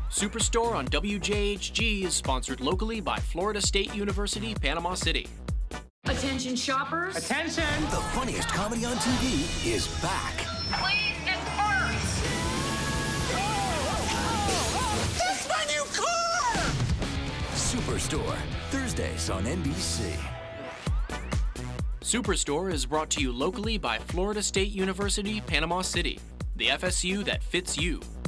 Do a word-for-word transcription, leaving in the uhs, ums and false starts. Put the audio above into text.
Superstore on W J H G is sponsored locally by Florida State University, Panama City. Attention shoppers. Attention! The funniest comedy on T V is back. Please disperse. That's my new car! Superstore, Thursdays on N B C. Superstore is brought to you locally by Florida State University, Panama City, the F S U that fits you.